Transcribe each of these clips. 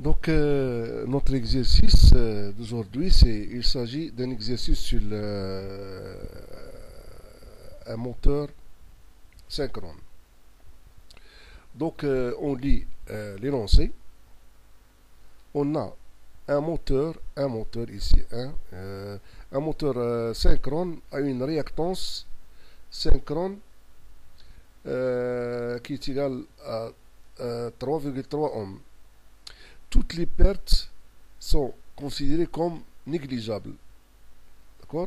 Donc, notre exercice d'aujourd'hui, il s'agit d'un exercice sur un moteur synchrone. Donc, on lit l'énoncé. On a un moteur ici, un moteur synchrone a une réactance synchrone qui est égale à 3,3 ohms. Toutes les pertes sont considérées comme négligeables. D'accord?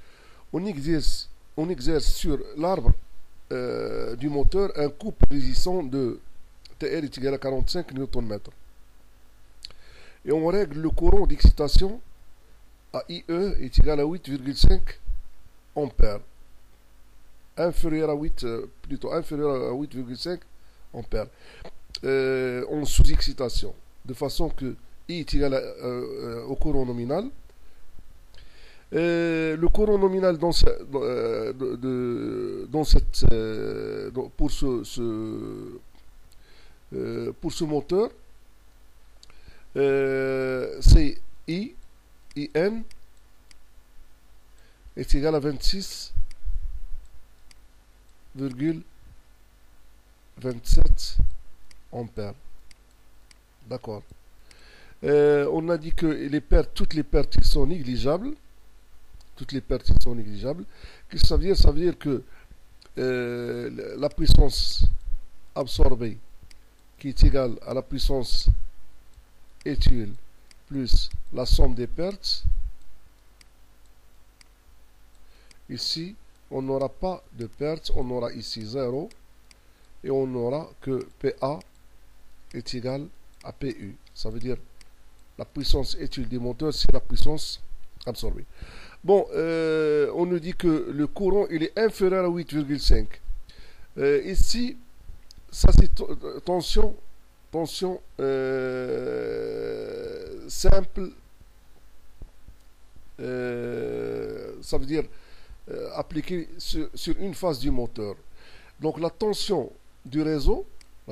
On exerce sur l'arbre du moteur un couple résistant de TR est égal à 45 Nm. Et on règle le courant d'excitation à IE est égal à 8,5 ampères. Inférieur à 8,5 ampères. En sous-excitation. De façon que I est égal au courant nominal. Le courant nominal pour ce moteur, c'est IN est égal à 26,27 ampères. D'accord. On a dit que toutes les pertes sont négligeables. Toutes les pertes sont négligeables. Qu'est-ce que ça veut dire? Ça veut dire que la puissance absorbée qui est égale à la puissance utile plus la somme des pertes. Ici, on n'aura pas de pertes. On aura ici 0. Et on n'aura que PA est égal à PU. Ça veut dire la puissance utile des moteurs, c'est la puissance absorbée. Bon, on nous dit que le courant il est inférieur à 8,5. Ici, ça c'est tension simple. Ça veut dire appliquée sur une phase du moteur. Donc la tension du réseau,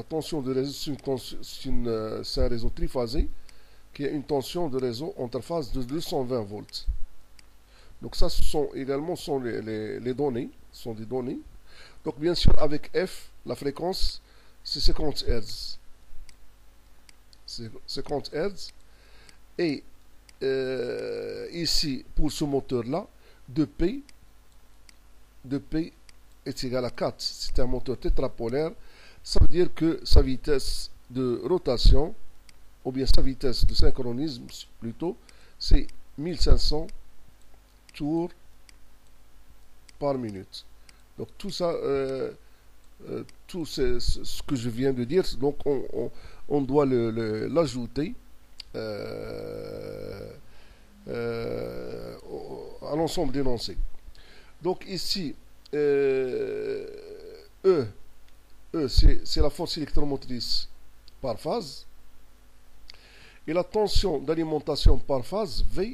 c'est un réseau triphasé qui a une tension de réseau entre phases de 220 volts. Donc ça, ce sont également les données, sont des données. Donc bien sûr, avec F, la fréquence, c'est 50 Hz. C'est 50 Hz. Et ici, pour ce moteur-là, 2P est égal à 4. C'est un moteur tétrapolaire. Ça veut dire que sa vitesse de rotation, ou bien sa vitesse de synchronisme plutôt, c'est 1500 tours par minute. Donc tout ça, tout ce que je viens de dire, donc on doit l'ajouter à l'ensemble d'énoncés. Donc ici, c'est la force électromotrice par phase. Et la tension d'alimentation par phase, V,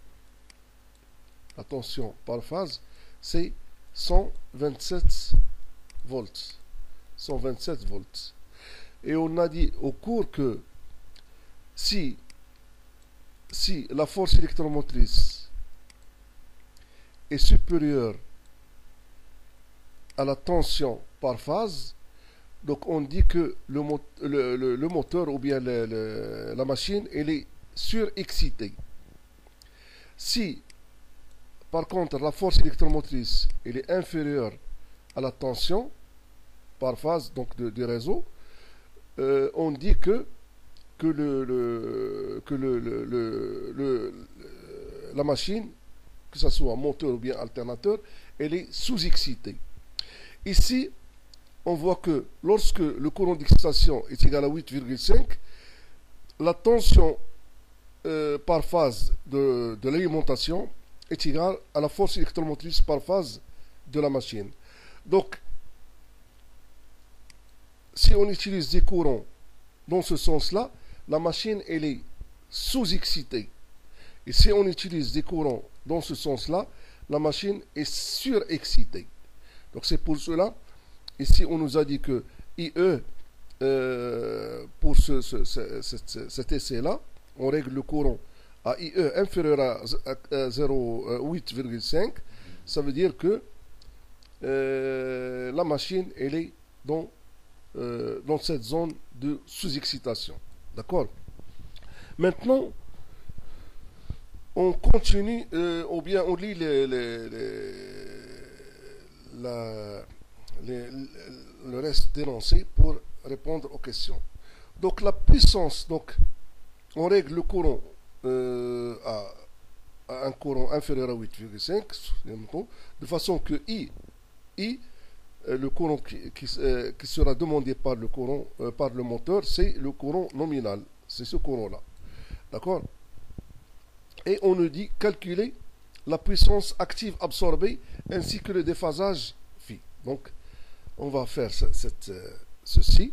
la tension par phase, c'est 127 volts. 127 volts. Et on a dit au cours que si la force électromotrice est supérieure à la tension par phase, donc on dit que le moteur ou bien la machine, elle est surexcitée. Si par contre la force électromotrice elle est inférieure à la tension par phase donc du réseau, on dit que la machine, que ce soit moteur ou bien alternateur, elle est sous-excitée. Ici, on voit que lorsque le courant d'excitation est égal à 8,5, la tension par phase de l'alimentation est égale à la force électromotrice par phase de la machine. Donc, si on utilise des courants dans ce sens-là, la machine elle est sous-excitée. Et si on utilise des courants dans ce sens-là, la machine est surexcitée. Donc c'est pour cela, ici on nous a dit que IE pour cet essai-là, on règle le courant à IE inférieur à 0,8,5. Ça veut dire que la machine, elle est dans cette zone de sous-excitation. D'accord? Maintenant, on continue, ou bien on lit la- les- le reste d'énoncé pour répondre aux questions. Donc la puissance, donc on règle le courant à un courant inférieur à 8,5 de façon que I le courant qui sera demandé par le courant par le moteur, c'est le courant nominal, c'est ce courant-là. D'accord? Et on nous dit calculer la puissance active absorbée ainsi que le déphasage phi. Donc, on va faire ceci.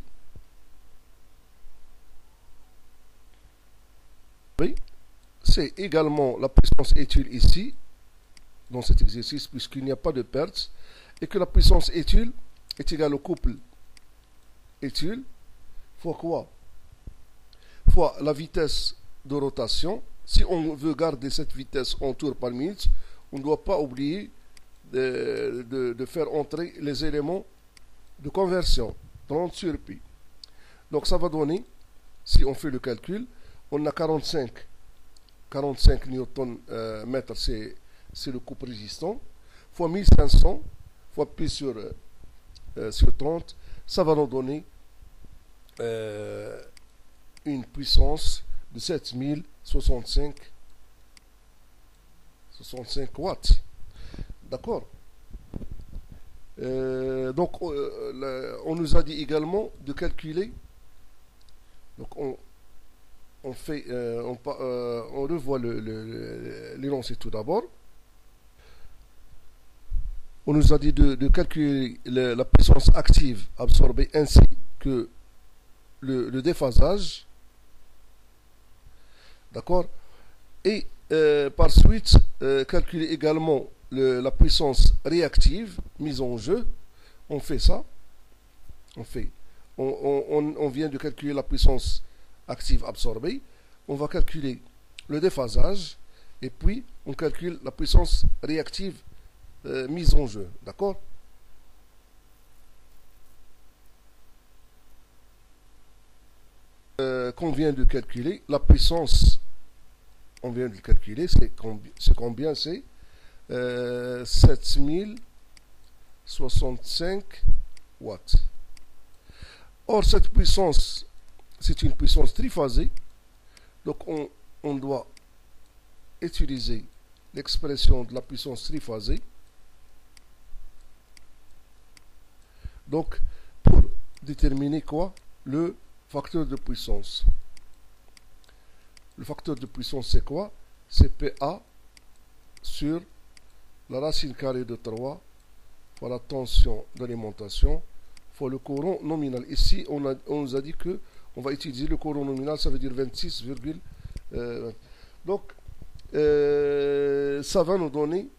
Oui, c'est également la puissance étude ici, dans cet exercice, puisqu'il n'y a pas de perte, et que la puissance étude est égale au couple étude fois quoi? Fois la vitesse de rotation. Si on veut garder cette vitesse en tours par minute, on ne doit pas oublier de faire entrer les éléments de conversion, 30 sur pi. Donc ça va donner, si on fait le calcul, on a 45 newton mètres, c'est le couple résistant, fois 1500, fois pi sur 30, ça va nous donner une puissance de 7065 watts. D'accord? Donc on nous a dit également de calculer. Donc on revoit l'énoncé tout d'abord. On nous a dit de calculer la puissance active absorbée ainsi que le déphasage. D'accord? Et par suite, calculer également la puissance réactive mise en jeu. On fait ça. On vient de calculer la puissance active absorbée. On va calculer le déphasage. Et puis, on calcule la puissance réactive mise en jeu. D'accord? Qu'on vient de calculer, la puissance, on vient de le calculer, c'est combien? C'est 7065 watts. Or, cette puissance, c'est une puissance triphasée. Donc, on doit utiliser l'expression de la puissance triphasée. Donc, pour déterminer quoi? Le facteur de puissance. Le facteur de puissance, c'est quoi? C'est PA sur la racine carrée de 3 fois la tension d'alimentation fois le courant nominal. Ici, on nous a dit que on va utiliser le courant nominal, ça veut dire 26, donc, ça va nous donner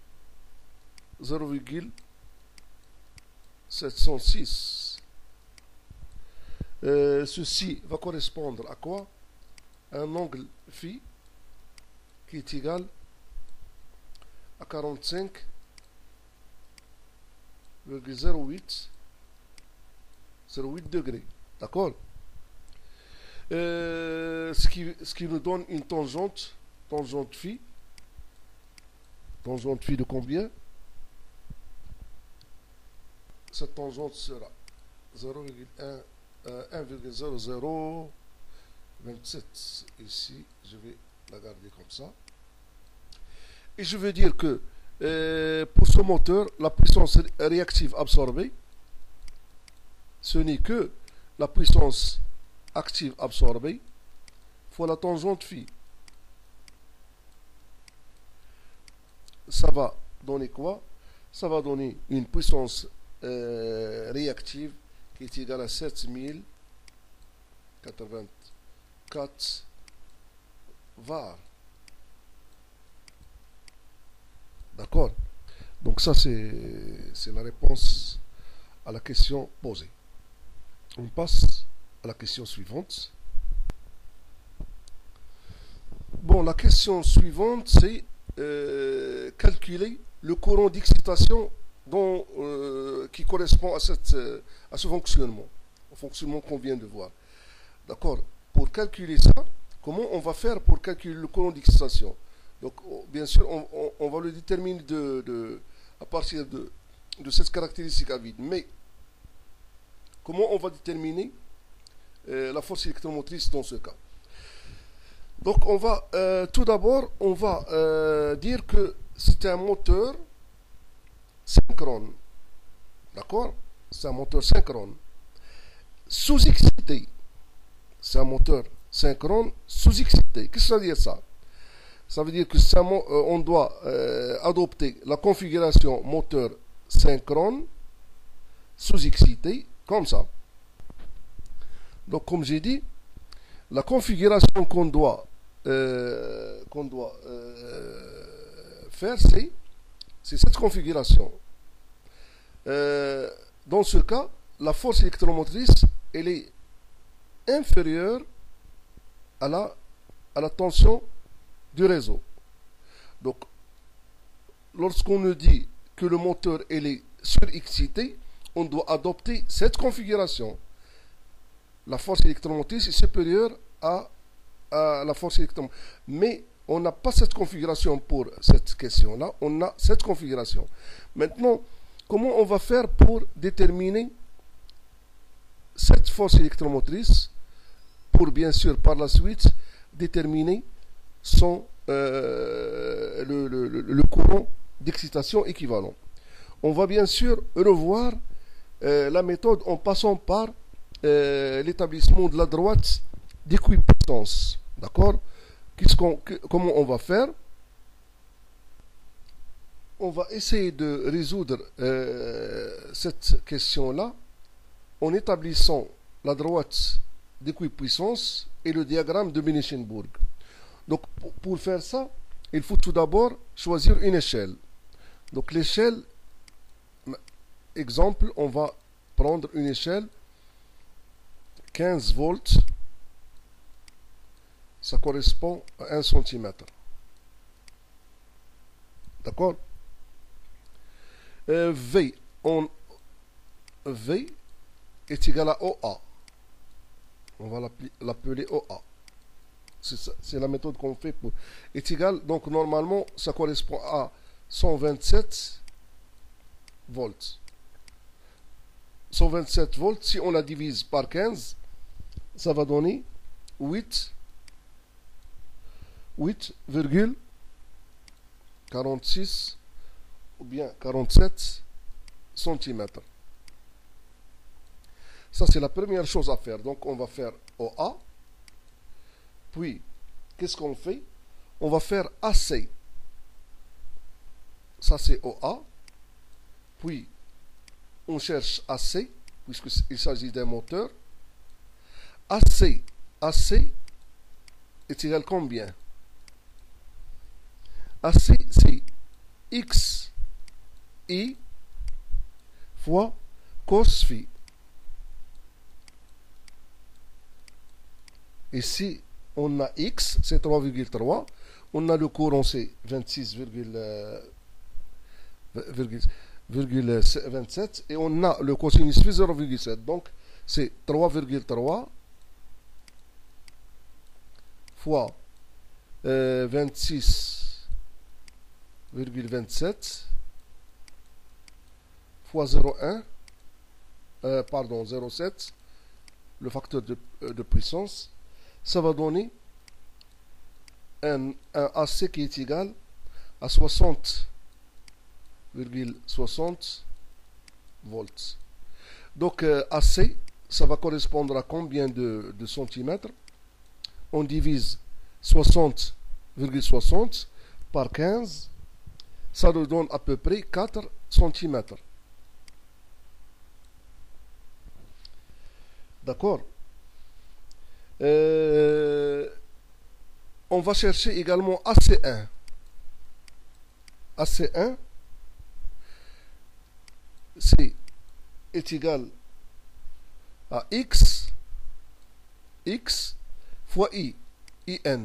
0,706. Ceci va correspondre à quoi? Un angle phi qui est égal à 45,08 degrés. D'accord? Ce qui nous donne une tangente phi. Tangente phi de combien? Cette tangente sera 1,0027. Ici, je vais la garder comme ça. Et je veux dire que pour ce moteur, la puissance réactive absorbée, ce n'est que la puissance active absorbée fois la tangente phi. Ça va donner quoi? Ça va donner une puissance réactive qui est égale à 7084 var. D'accord? Donc ça, c'est la réponse à la question posée. On passe à la question suivante. Bon, la question suivante, c'est calculer le courant d'excitation qui correspond à ce fonctionnement, au fonctionnement qu'on vient de voir. D'accord. Pour calculer ça, comment on va faire pour calculer le courant d'excitation? Donc, bien sûr, on va le déterminer à partir de cette caractéristique à vide. Mais, comment on va déterminer la force électromotrice dans ce cas? Donc, tout d'abord, on va dire que c'est un moteur synchrone. D'accord? C'est un moteur synchrone. Sous-excité. C'est un moteur synchrone sous-excité. Qu'est-ce que ça veut dire ça? Ça veut dire que on doit adopter la configuration moteur synchrone sous-excité comme ça. Donc comme j'ai dit, la configuration qu'on doit faire, c'est cette configuration. Dans ce cas, la force électromotrice, elle est inférieure à la tension du réseau. Donc, lorsqu'on nous dit que le moteur est surexcité, on doit adopter cette configuration. La force électromotrice est supérieure à la force électromotrice. Mais on n'a pas cette configuration pour cette question-là. On a cette configuration. Maintenant, comment on va faire pour déterminer cette force électromotrice pour bien sûr par la suite déterminer le courant d'excitation équivalent. On va bien sûr revoir la méthode en passant par l'établissement de la droite d'équipuissance. D'accord? Comment on va faire? On va essayer de résoudre cette question-là en établissant la droite d'équipuissance et le diagramme de Benichenburg. Donc, pour faire ça, il faut tout d'abord choisir une échelle. Donc, l'échelle, exemple, on va prendre une échelle 15 volts. Ça correspond à 1 cm. D'accord? V est égal à OA. On va l'appeler OA. C'est la méthode qu'on fait pour. Est égal, donc normalement, ça correspond à 127 volts. 127 volts, si on la divise par 15, ça va donner 8,46 ou bien 47 cm. Ça, c'est la première chose à faire. Donc, on va faire OA. Puis, qu'est-ce qu'on fait? On va faire AC. Ça, c'est OA. Puis, on cherche AC, puisqu'il s'agit d'un moteur. AC est égal combien? AC, c'est XI fois cos phi. Ici, on a X, c'est 3,3. On a le courant, c'est 26,27. Et on a le cosinus phi 0,7. Donc, c'est 3,3 fois 26,27 fois 0,1, pardon, 0,7, le facteur de puissance. Ça va donner un AC qui est égal à 60,60 volts. Donc AC, ça va correspondre à combien de centimètres? On divise 60,60 par 15, ça nous donne à peu près 4 centimètres. D'accord? On va chercher également AC1. AC1, est égal à X X fois I, IN.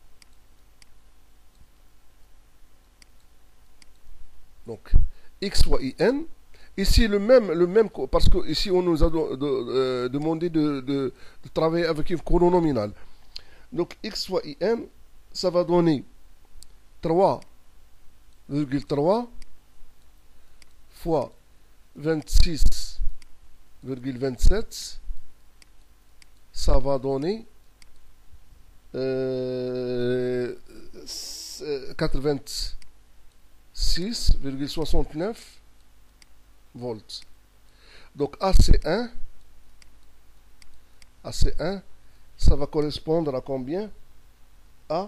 Donc, X fois IN. Ici, le même, parce que ici, on nous a demandé de travailler avec une chrononominale. Donc, X fois IN, ça va donner 3,3 fois 26,27. Ça va donner 86,69 volts. Donc AC1, ça va correspondre à combien? À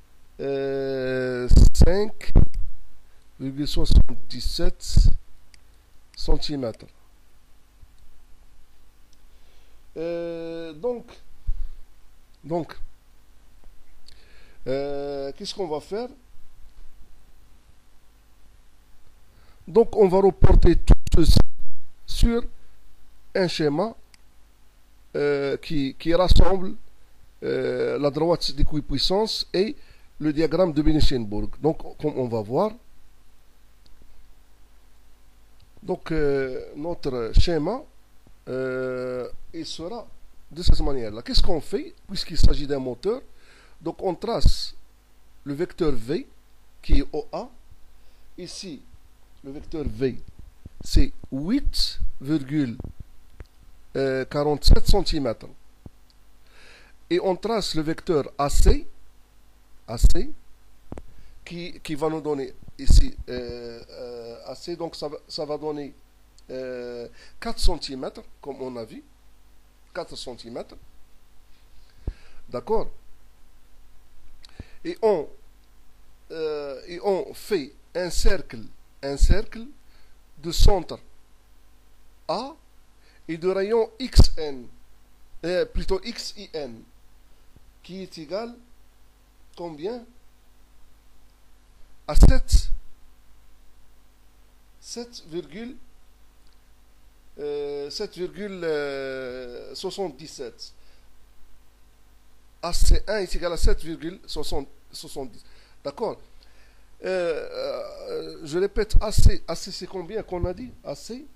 5,77 cm. Donc qu'est-ce qu'on va faire? Donc on va reporter tout ceci sur un schéma qui rassemble la droite d'équipuissance et le diagramme de Benchenburg. Donc comme on va voir, donc notre schéma il sera de cette manière-là. Qu'est-ce qu'on fait puisqu'il s'agit d'un moteur? Donc on trace le vecteur V qui est OA. Ici, le vecteur V, c'est 8,47 cm. Et on trace le vecteur AC, qui va nous donner ici AC, donc ça va donner 4 cm, comme on a vu, 4 cm. D'accord? Et on fait un cercle de centre A et de rayon XN, plutôt XIN, qui est égal combien? À 7,77. AC1 est égal à 7,70. D'accord? Je répète, AC c'est combien qu'on a dit? AC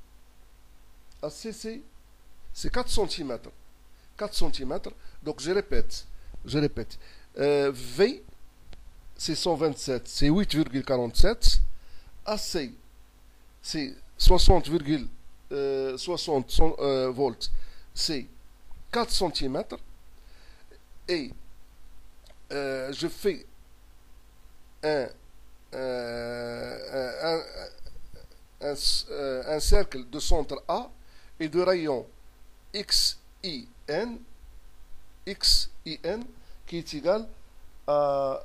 c'est 4 cm. 4 cm. Donc je répète. V c'est 127, c'est 8,47. AC c'est 60,60 volts, c'est 4 cm. Et je fais un cercle de centre A et de rayon XIN qui est égal à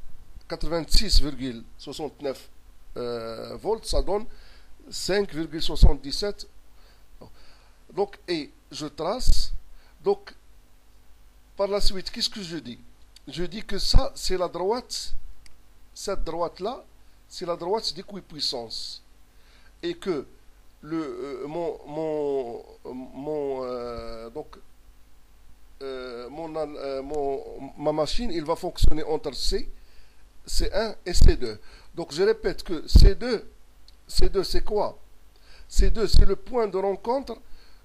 86,69 volts, ça donne 5,77. Donc, et je trace. Donc, par la suite, qu'est-ce que je dis? Je dis que ça, c'est la droite. Cette droite-là, c'est la droite d'équipuissance. Et que ma machine, il va fonctionner entre C1 et C2. Donc je répète que C2 c'est quoi? C2 c'est le point de rencontre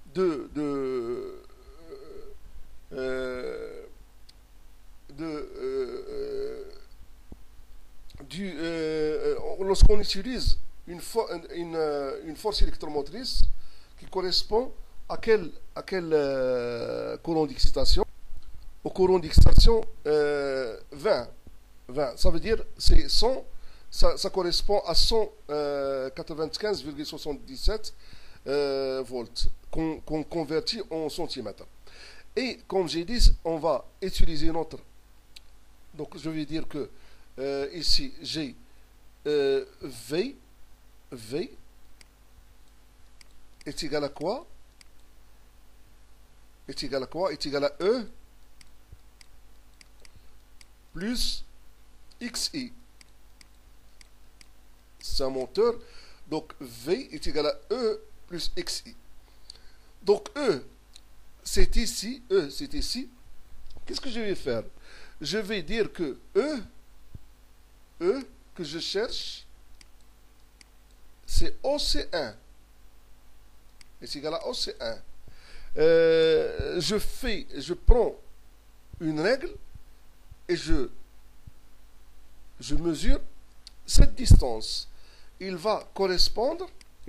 lorsqu'on utilise une force électromotrice qui correspond à quel courant d'excitation? Au courant d'excitation 20. Ça veut dire c'est 100, ça correspond à 195,77 volts qu'on convertit en centimètres. Et comme j'ai dit, on va utiliser notre. Donc je vais dire que ici j'ai V est égal à quoi? Est égal à quoi? Est égal à E plus XI. C'est un moteur. Donc V est égal à E plus XI. Donc E, c'est ici. qu'est-ce que je vais faire? Je vais dire que E que je cherche, c'est OC1. Est égal à OC1. Je prends une règle et je mesure cette distance. Il va correspondre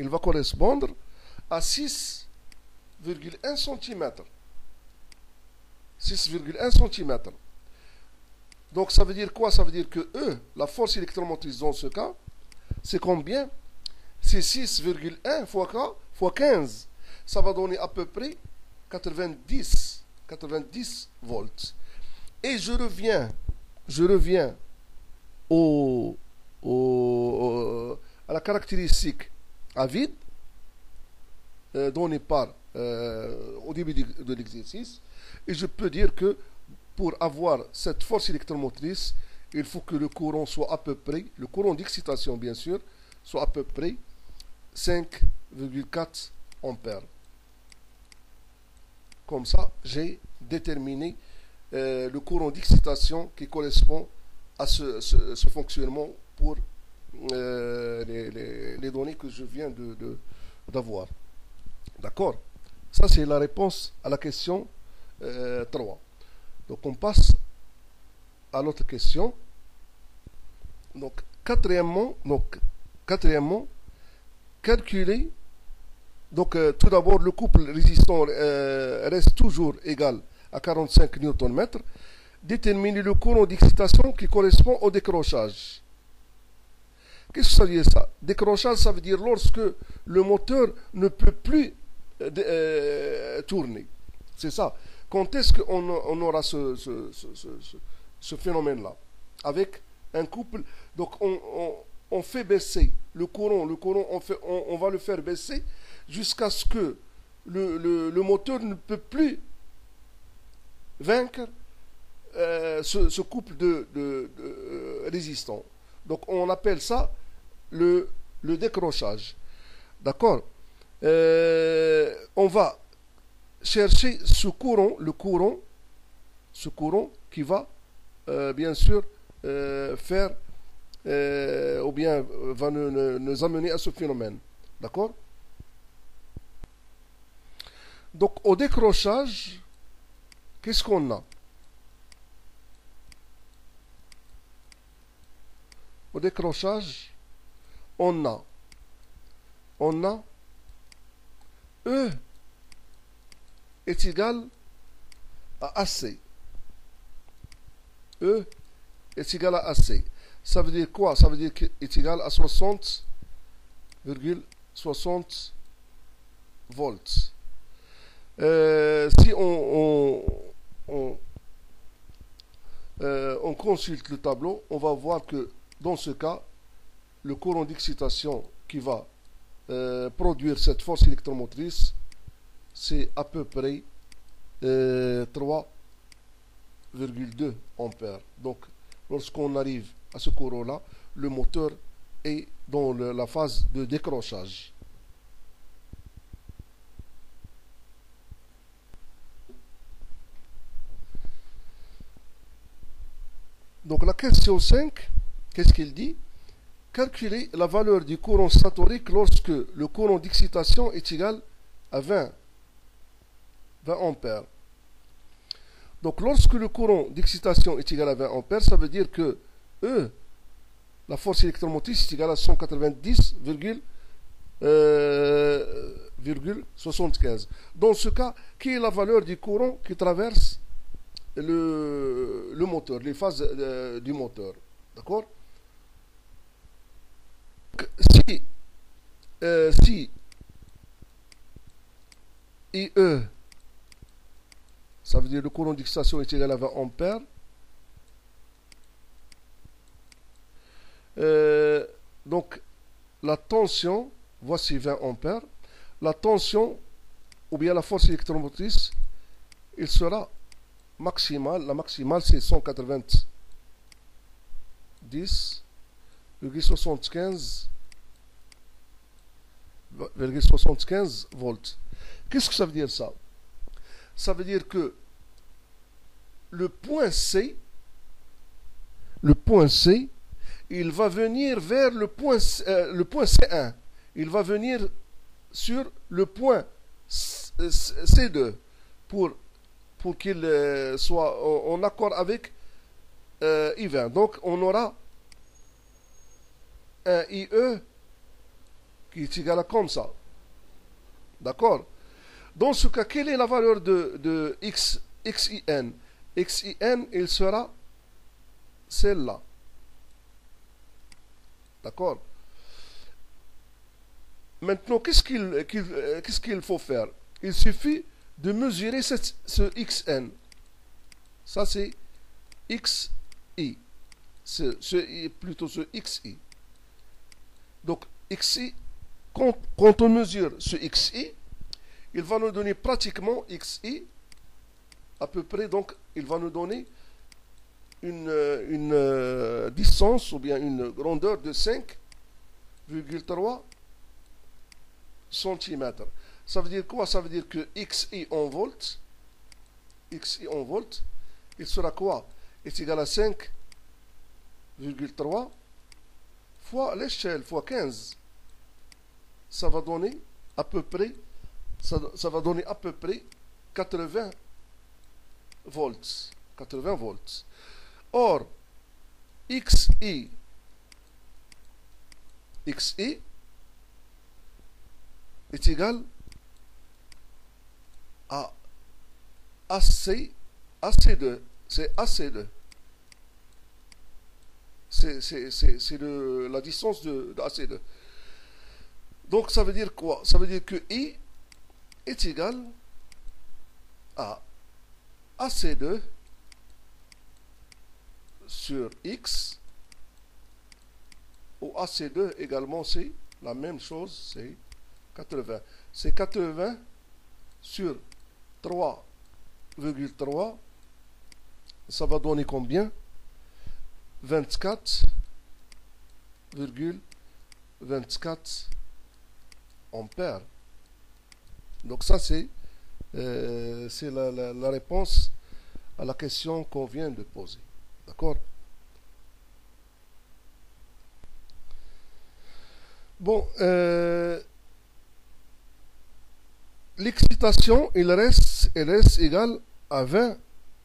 à 6,1 cm. 6,1 cm. Donc ça veut dire quoi? Ça veut dire que E, la force électromotrice dans ce cas, c'est combien? C'est 6,1 fois 15. Ça va donner à peu près 90 volts. Et je reviens à la caractéristique à vide donnée par au début de l'exercice. Et je peux dire que pour avoir cette force électromotrice, il faut que le courant soit à peu près, le courant d'excitation bien sûr, soit à peu près 5,4 ampères. Comme ça, j'ai déterminé le courant d'excitation qui correspond à ce fonctionnement pour les données que je viens d'avoir. D'accord? Ça, c'est la réponse à la question 3. Donc, on passe à l'autre question. Donc, quatrièmement, calculer. Donc, tout d'abord, le couple résistant reste toujours égal à 45 Nm. Déterminer le courant d'excitation qui correspond au décrochage. Qu'est-ce que ça veut dire ça? Décrochage, ça veut dire lorsque le moteur ne peut plus tourner. C'est ça. Quand est-ce qu'on aura ce phénomène-là? Avec un couple, donc on fait baisser le courant, on va le faire baisser jusqu'à ce que le moteur ne peut plus vaincre ce couple de résistants. Donc on appelle ça le décrochage. D'accord? On va chercher ce courant qui va bien sûr faire ou bien va nous amener à ce phénomène. D'accord? Donc au décrochage, qu'est-ce qu'on a? Au décrochage, on a E est égal à AC. E est égal à AC. Ça veut dire quoi? Ça veut dire qu'il est égal à 60,60 volts. Si on consulte le tableau, on va voir que dans ce cas, le courant d'excitation qui va produire cette force électromotrice, c'est à peu près 3,2 ampères. Donc, lorsqu'on arrive à ce courant-là, le moteur est dans la phase de décrochage. Donc, la question 5, qu'est-ce qu'il dit? Calculer la valeur du courant statorique lorsque le courant d'excitation est égal à 20 ampères. Donc lorsque le courant d'excitation est égal à 20 ampères, ça veut dire que E, la force électromotrice, est égale à 190,75. Dans ce cas, quelle est la valeur du courant qui traverse le moteur, les phases du moteur? D'accord? Si IE, ça veut dire le courant d'excitation est égal à 20 ampères, donc la tension, voici 20 ampères, la tension ou bien la force électromotrice, il sera maximale, la maximale c'est 190,75 volts. Qu'est-ce que ça veut dire ça? Ça veut dire que le point C, il va venir vers le point C1. Il va venir sur le point C2 pour qu'il soit en accord avec I20. Donc on aura un IE qui est égal à comme ça. D'accord? Dans ce cas, quelle est la valeur de XIN? XIN, il sera celle-là. D'accord? Maintenant, qu'est-ce qu'il faut faire? Il suffit de mesurer ce XN. Ça, c'est XI. Plutôt ce XI. Donc, XI, quand on mesure ce XI, il va nous donner pratiquement XI, à peu près, donc, il va nous donner une distance ou bien une grandeur de 5,3 cm. Ça veut dire quoi? Ça veut dire que XI en volts, il sera quoi? Est égal à 5,3 fois l'échelle, fois 15. Ça va donner à peu près, ça va donner à peu près 80 volts. 80 volts. Or, XI est égal à AC2. C'est AC2. C'est la distance de AC2. Donc ça veut dire quoi? Ça veut dire que I est égal à AC2 sur X, ou AC2 également, c'est la même chose, c'est 80. C'est 80 sur 3,3, ça va donner combien? 24,24 ampères. Donc ça, c'est la réponse à la question qu'on vient de poser. D'accord? Bon, l'excitation, elle reste égale à 20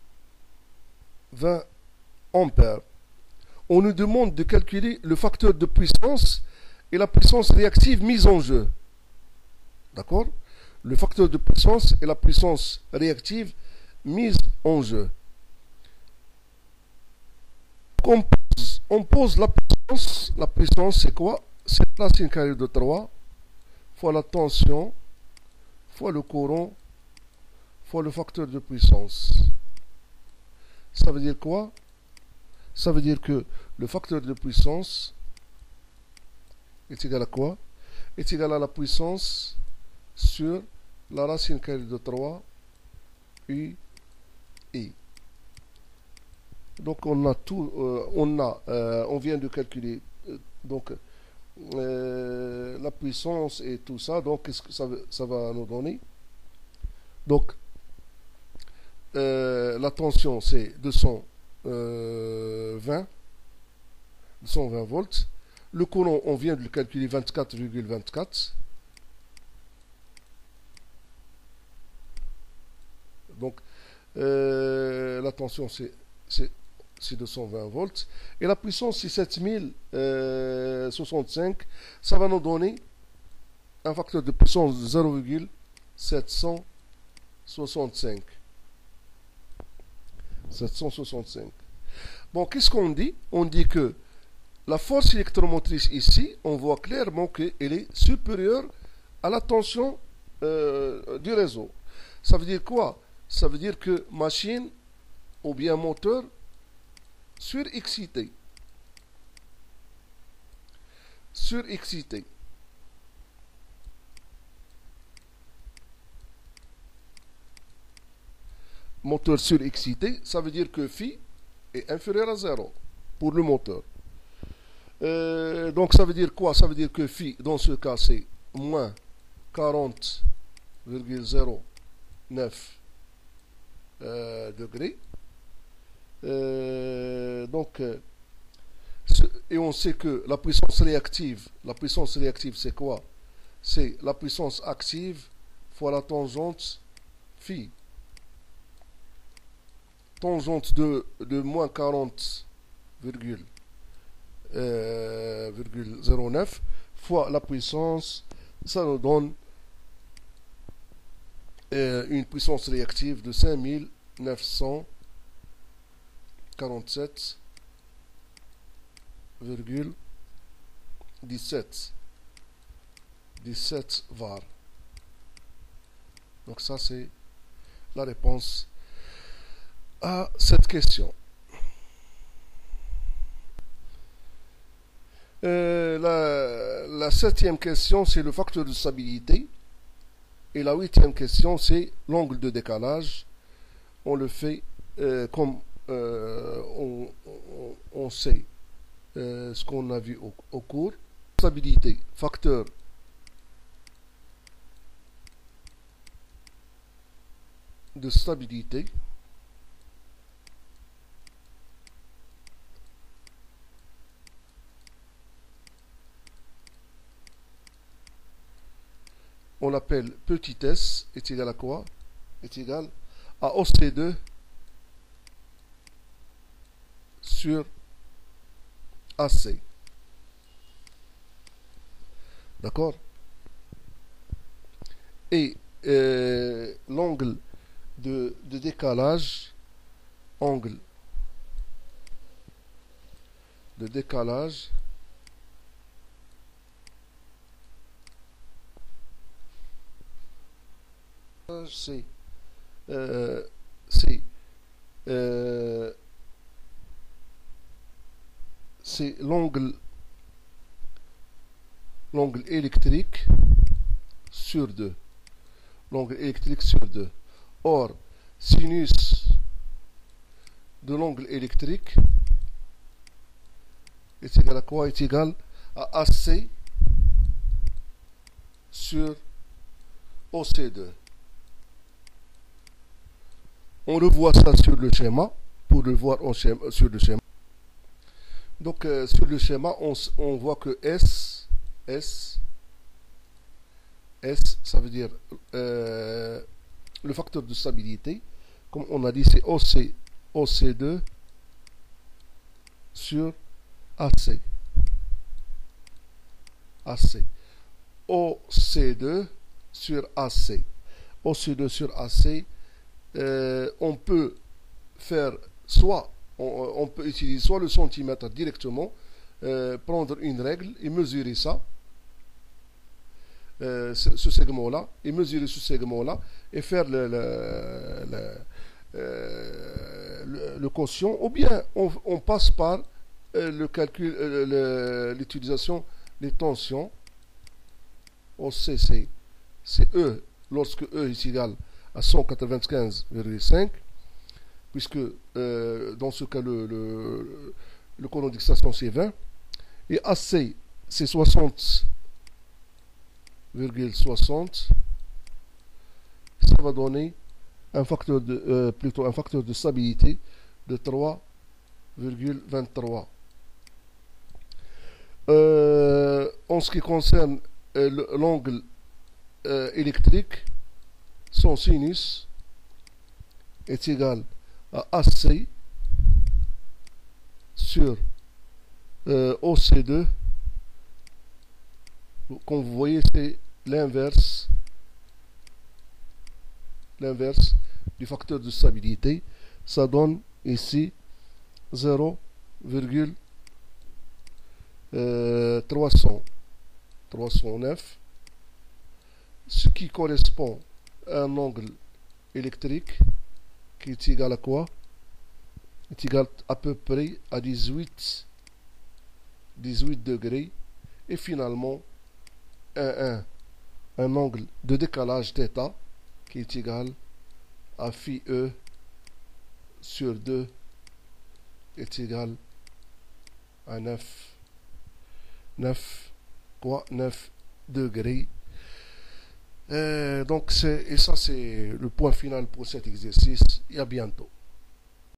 ampères. On nous demande de calculer le facteur de puissance et la puissance réactive mise en jeu. D'accord? Le facteur de puissance et la puissance réactive mise en jeu. On pose la puissance. La puissance, c'est quoi? C'est la racine carrée de 3 fois la tension fois le courant fois le facteur de puissance. Ça veut dire quoi? Ça veut dire que le facteur de puissance est égal à quoi? Est égal à la puissance sur la racine carrée de 3 UI. Donc on a tout, on vient de calculer donc la puissance et tout ça. Donc qu'est-ce que ça va nous donner? Donc la tension c'est 220 volts. Le courant on vient de le calculer 24,24. Donc la tension c'est 220 volts. Et la puissance, c'est 7065. Ça va nous donner un facteur de puissance de 0,765. 765. Bon, qu'est-ce qu'on dit? On dit que la force électromotrice ici, on voit clairement qu'elle est supérieure à la tension du réseau. Ça veut dire quoi? Ça veut dire que machine ou bien moteur surexcité. Surexcité. Moteur surexcité, ça veut dire que phi est inférieur à 0 pour le moteur. Donc ça veut dire quoi? Ça veut dire que phi, dans ce cas, c'est moins 40,09 degrés. Donc, et on sait que la puissance réactive c'est quoi? C'est la puissance active fois la tangente phi. Tangente de moins 40,09 fois la puissance, ça nous donne une puissance réactive de 5947,17 var. Donc ça c'est la réponse à cette question. La septième question, c'est le facteur de stabilité. Et la huitième question, c'est l'angle de décalage. On le fait comme on sait ce qu'on a vu au cours. Stabilité, facteur de stabilité. On l'appelle petit s est égal à quoi? Est égal à OC2 sur AC. D'accord? Et l'angle de décalage, angle de décalage, c'est l'angle électrique sur 2. L'angle électrique sur 2. Or, sinus de l'angle électrique est égal à quoi? Est égal à AC sur OC2. On revoit ça sur le schéma, pour le voir sur le schéma. Donc sur le schéma, on voit que S, ça veut dire le facteur de stabilité. Comme on a dit, c'est OC2 sur AC. OC2 sur AC. OC2 sur AC. On peut faire soit on peut utiliser soit le centimètre directement, prendre une règle et mesurer ça, ce segment-là, et mesurer ce segment-là et faire le quotient, ou bien on passe par le calcul, l'utilisation des tensions. OC c'est E lorsque E est égal à 195,5, puisque dans ce cas le courant d'excitation c'est 20, et AC c'est 60,60, ça va donner un facteur de stabilité de 3,23. En ce qui concerne l'angle électrique, son sinus est égal à AC sur OC2. Comme vous voyez, c'est l'inverse du facteur de stabilité. Ça donne ici 0,309, ce qui correspond à un angle électrique qui est égal à quoi? Est égal à peu près à 18 degrés, et finalement un angle de décalage θ qui est égal à phi E sur 2 est égal à 9 degrés. Donc ça c'est le point final pour cet exercice, et à bientôt.